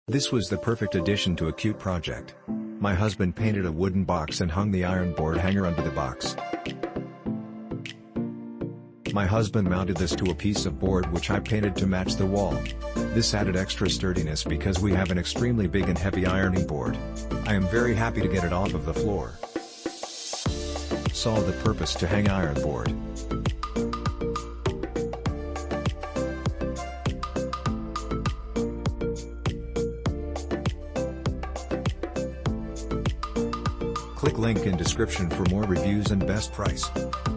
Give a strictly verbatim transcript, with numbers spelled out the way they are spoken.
This was the perfect addition to a cute project. My husband painted a wooden box and hung the iron board hanger under the box. My husband mounted this to a piece of board which I painted to match the wall. This added extra sturdiness because we have an extremely big and heavy ironing board. I am very happy to get it off of the floor. Solved the purpose to hang iron board. Click link in description for more reviews and best price.